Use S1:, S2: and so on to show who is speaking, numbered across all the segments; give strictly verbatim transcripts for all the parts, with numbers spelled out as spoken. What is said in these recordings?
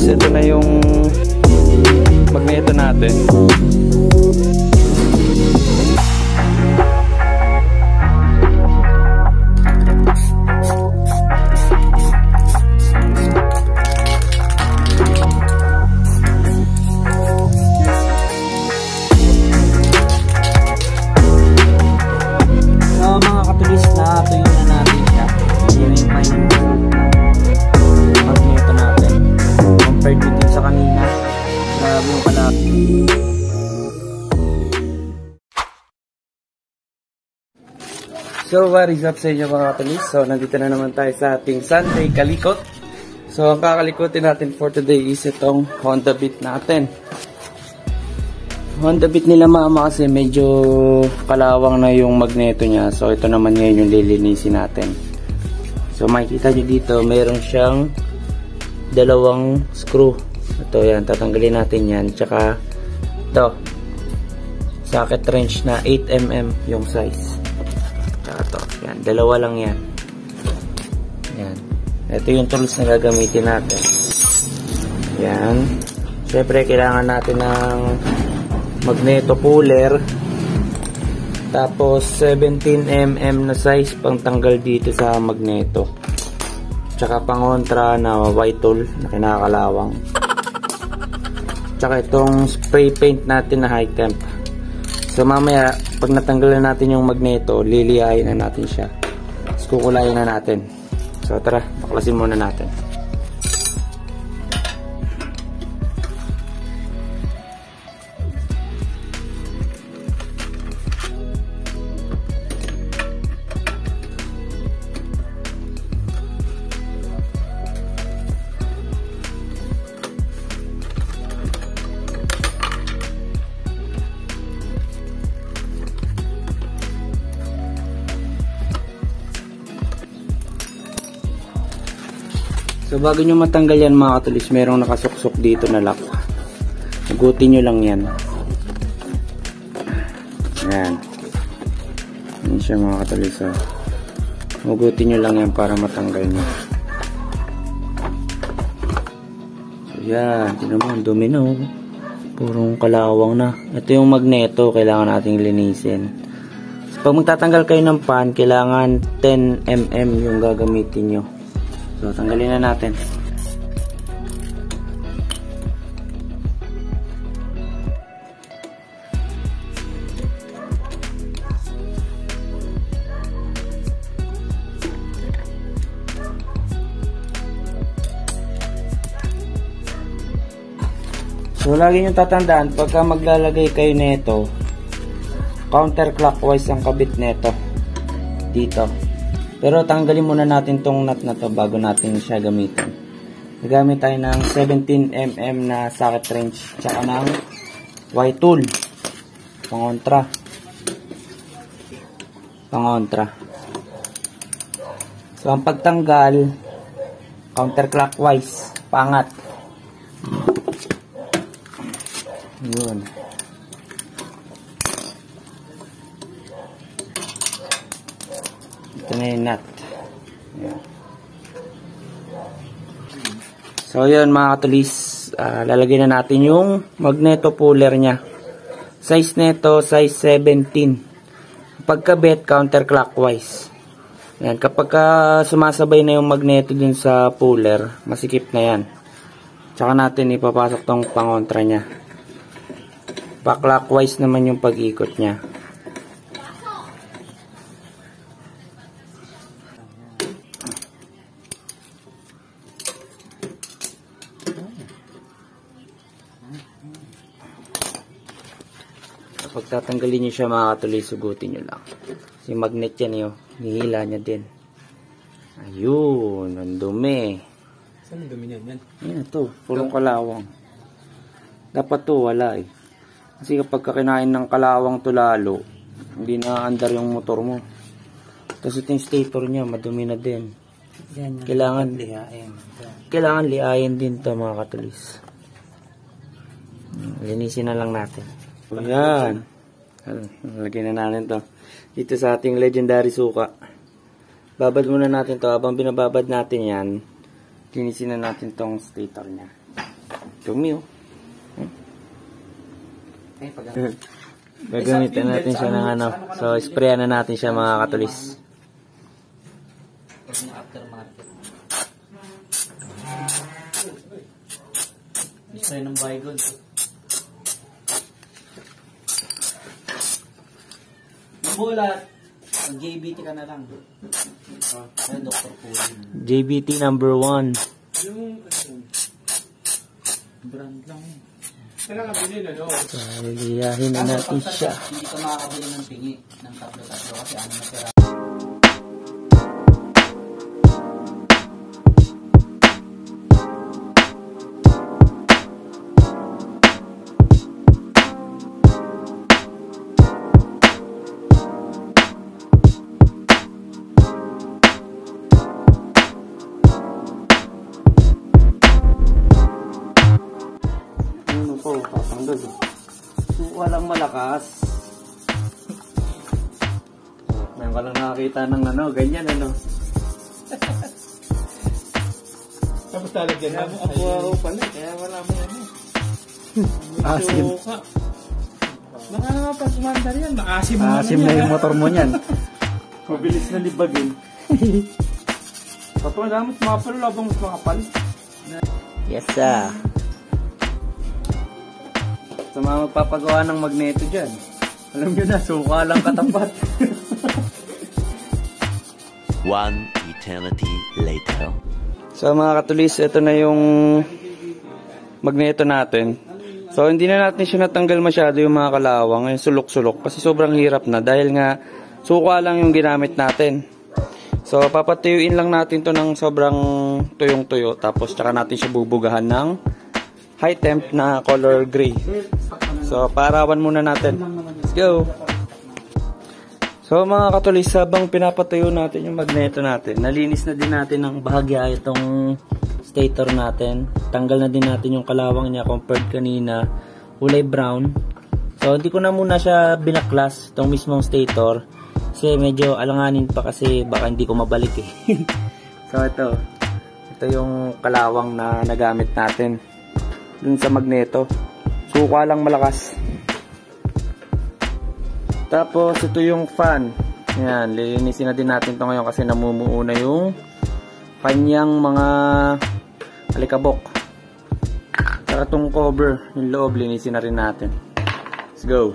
S1: ito na yung magneto natin. So what is up sa inyo mga katulis? So nandito na naman tayo sa ating Sunday kalikot. So ang kakalikotin natin for today is itong Honda Beat natin. Honda Beat nila mama kasi medyo kalawang na yung magneto niya. So ito naman ngayon yung lilinisin natin. So makikita nyo dito meron siyang dalawang screw. Ito yan, tatanggalin natin yan. Tsaka ito socket wrench na eight millimeter yung size. Ito, yan, dalawa lang yan. Yan. Ito yung tools na gagamitin natin. Yan. Siyempre, kailangan natin ng magneto puller. Tapos, seventeen millimeter na size pang tanggal dito sa magneto. Tsaka pangontra na white tool na kinakalawang. Tsaka itong spray paint natin na high temp. So mamaya, pag natanggalan natin yung magneto, lilihain na natin siya. Tapos kukulayin na natin. So tara, baklasin muna natin. So bago nyo matanggal yan mga katulis, merong nakasuksok dito na lock. Hugutin nyo lang yan. Yan. Yan siya mga katulis. Oh. Hugutin nyo lang yan para matanggal nyo. So yan. Tinan mo, ang dumi na. Oh. Purong kalawang na. Ito yung magneto, kailangan nating linisin. So, pag magtatanggal kayo ng pan, kailangan ten millimeter yung gagamitin nyo. So, tanggalin na natin. So, lagi nyo tatandaan, pagka maglalagay kayo nito, counterclockwise ang kabit nito. Dito. Pero tanggalin muna natin tong nut na to bago natin siya gamitin. Gagamit tayo ng seventeen millimeter na socket wrench tsaka ng white tool. Pangontra. Pangontra. So ang pagtanggal counterclockwise, pangat. Yun. Ito na yung nut. Ayan. So yun mga katulis, uh, lalagyan na natin yung magneto puller nya. Size neto, size seventeen. Pagkabit, counterclockwise. Ayan. Kapag uh, sumasabay na yung magneto dun sa puller, masikip na yan. Tsaka natin ipapasok tong pangontra nya. Pa-clockwise naman yung pag-ikot nya. Kapag tatanggalin nyo siya mga katuloy, sugutin nyo lang. Kasi magnet yan yun. Nihila niya din. Ayun. Ang dumi.
S2: Saan ang dumi niyan? Yan.
S1: Yan ito. Purong kalawang. Dapat to wala eh. Kasi kapag kinain ng kalawang to lalo, hindi na andar yung motor mo. Tapos ito yung stator niya. Madumi na din.
S2: Yan,
S1: kailangan
S2: lihain.
S1: Kailangan lihain din to mga katulis. Linisin na lang natin. Ayan. Lagyan na natin to. Dito sa ating legendary suka. Babad muna natin to. Habang binababad natin yan, linisin na natin tong stator nya. Dumi oh. Hmm?
S2: Eh, pag
S1: Gagamitan natin siya ng ano. So, sprayan na natin siya mga katulis.
S2: aftermarket. Spray ng bygone. Bulat. J B T ka na lang. Oh, ay, Doctor Pulin.
S1: J B T number one.
S2: Yung, brand lang. Kailangan bilhin, ano?
S1: So, liliyahin na natin siya.
S2: Hindi ka makakabili ng tingi ng tatlo-tatlo kasi ano na pera.
S1: Walang malakas. Ngayon ko lang nakakita ng ano, ganyan ano.
S2: Tapos talagyan na mo.
S1: Ako ako pala, kaya wala mo ano.
S2: Asim. Baka naman pag umandar yan, maasim mo
S1: Asim na yung motor mo niyan. Mabilis na libagin. Patuloy lang, mas makapal, labang mas makapal. Yes sir. Sa mga magpapagawa ng magneto dyan, alam nyo na, suka lang katapat.
S3: One eternity later.
S1: So mga katulis, ito na yung magneto natin. So hindi na natin siya natanggal masyado yung mga kalawang, yung sulok-sulok, kasi sobrang hirap na dahil nga suka lang yung ginamit natin. So papatuyuin lang natin to ng sobrang tuyong-tuyo, tapos tsaka natin siya bubugahan ng high temp na color gray. So, parawan muna natin. Let's go! So, mga katulis, habang pinapatayo natin yung magneto natin, nalinis na din natin ng bahagya itong stator natin. Tanggal na din natin yung kalawang niya compared kanina. Kulay brown. So, hindi ko na muna siya binaklas, itong mismong stator. Kasi medyo alanganin pa kasi baka hindi ko mabalik eh. So, ito. Ito yung kalawang na nagamit natin dun sa magneto. Suka lang malakas. Tapos ito yung fan. Ayan, lilinisin na din natin to ngayon kasi namumuo na yung kanyang mga alikabok. Saka itong cover, yung loob, linisin na rin natin. Let's go.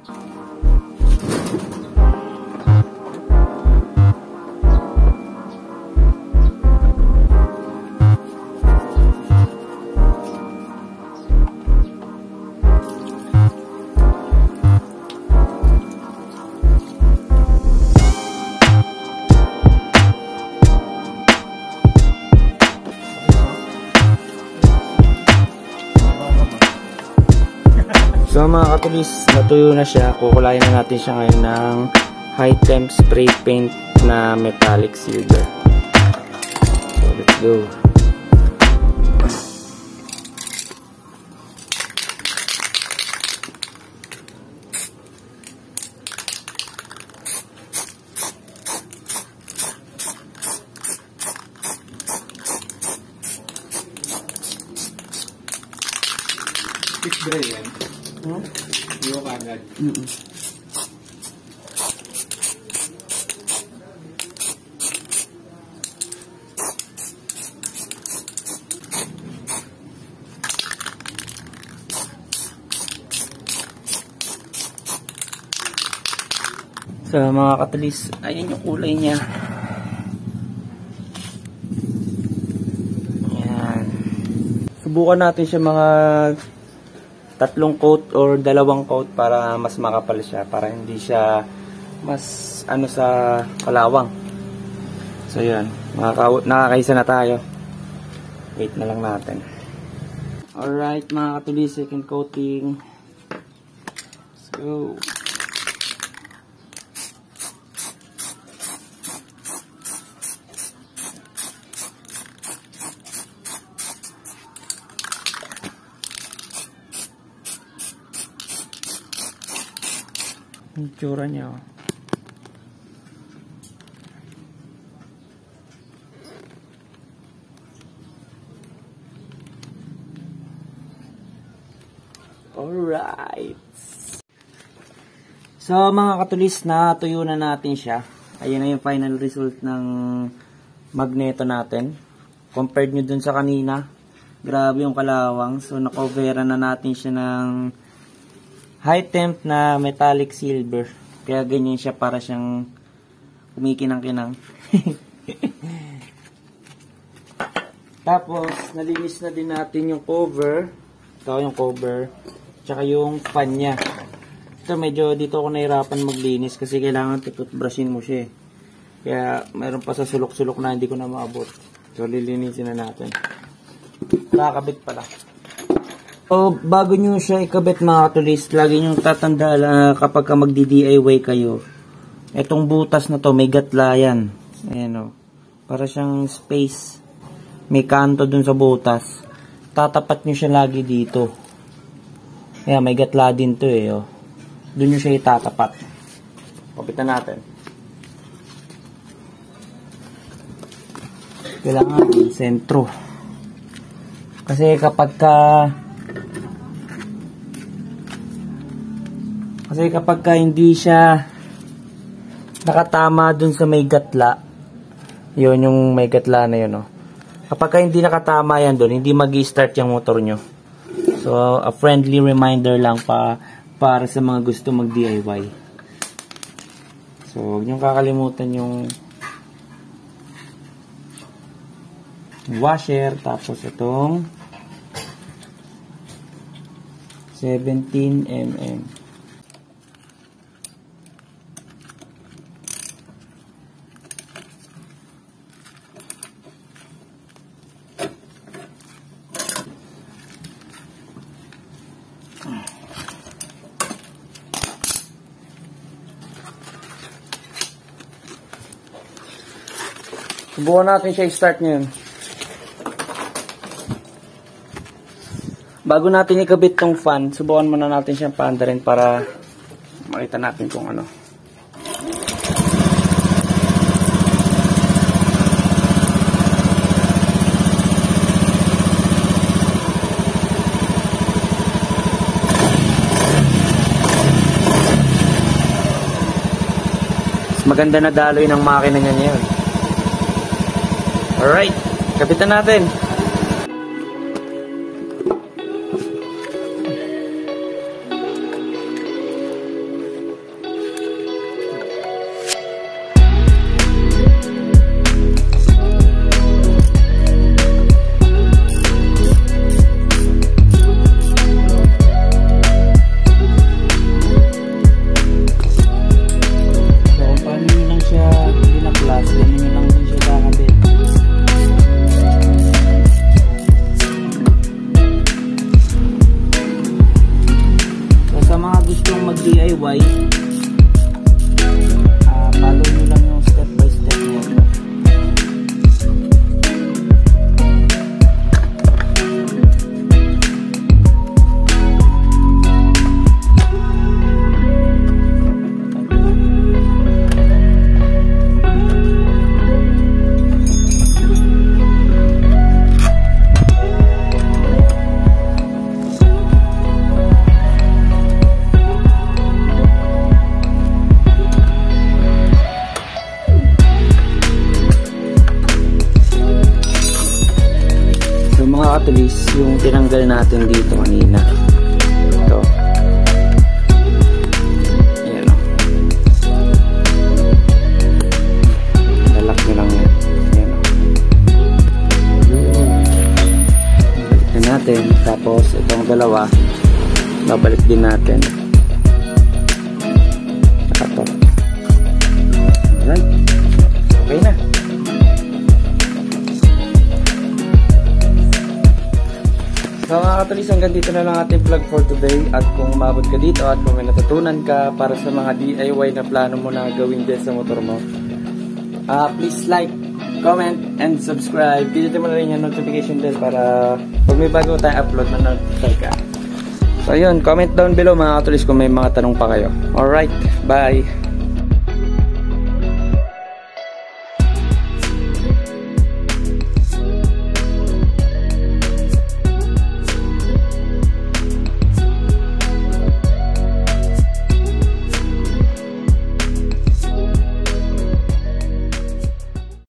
S1: So mga katulis, natuyo na siya. Kukulayan na natin siya ngayon ng high temp spray paint na metallic silver. So let's go.
S2: Fish gray yan.
S1: Hmm?
S2: Iyo ka agad.
S1: Mm-mm. So mga katulis, ayan yung kulay niya. Ayan. Subukan natin siya mga tatlong coat or dalawang coat para mas makapal siya, para hindi siya mas ano sa kalawang. So yun, nakakaisa na tayo. Wait na lang natin. Alright mga katulis, second coating. Let's go. Yung tsura niya. Alright. So mga katulis, na tuyo na natin siya. Ayun na yung final result ng magneto natin. Compared nyo dun sa kanina, grabe yung kalawang. So nakoveran na natin siya ng high temp na metallic silver. Kaya ganyan siya, para siyang kumikinang-kinang. Tapos nalinis na din natin yung cover. Ito yung cover. Tsaka yung fan niya. Ito medyo dito ako nahirapan maglinis kasi kailangan tututbrushin mo siya eh. Kaya mayroon pa sa sulok-sulok na hindi ko na maabot. So lilinisin na natin. Nakakabit pala. O bago nyo siya ikabit mga katulis, lagi nyo tatanda uh, kapag ka magdi-D I Y kayo. Itong butas na to may gatla yan. Ayan o. Para siyang space. May kanto dun sa butas. Tatapat nyo siya lagi dito. Ayan, may gatla din to eh. Oh. Doon nyo siya itatapat. Kapitan natin. Kailangan yung sentro. Kasi kapag ka kasi kapag ka hindi siya nakatama dun sa may gatla, yun yung may gatla na yun. Oh. Kapag ka hindi nakatama yan dun, hindi mag-i-start yung motor nyo. So, a friendly reminder lang pa para sa mga gusto mag-D I Y. So, huwag niyong kakalimutan yung washer, tapos itong seventeen millimeter. Subukan natin siya i-start ngayon. Bago natin ikabit tong fan, subukan muna natin siyang paandarin para makita natin kung ano. Mas maganda na daloy ng makina niya ngayon. Alright, kapitan natin. mag-D I Y, uh, follow nyo lang yung step by step nyo. Mga katulis, yung tinanggal natin dito kanina, ito, ayan o, lalak nyo lang yan, ayan o, babalik na natin. Tapos itong dalawa babalik din natin, ito. Alright, okay na. So mga katulis, hanggang dito na lang ating vlog for today. At kung umabot ka dito at kung may natutunan ka para sa mga D I Y na plano mo na gawin din sa motor mo, uh, please like, comment, and subscribe. Pindutin mo na rin yung notification bell para pag may bago tayong upload na notify ka. So yun, comment down below mga katulis kung may mga tanong pa kayo. Alright, bye!